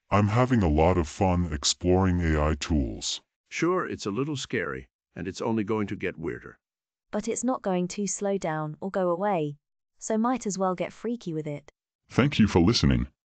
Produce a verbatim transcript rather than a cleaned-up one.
I'm having a lot of fun exploring A I tools. Sure, it's a little scary, and it's only going to get weirder. But it's not going to slow down or go away, so might as well get freaky with it. Thank you for listening.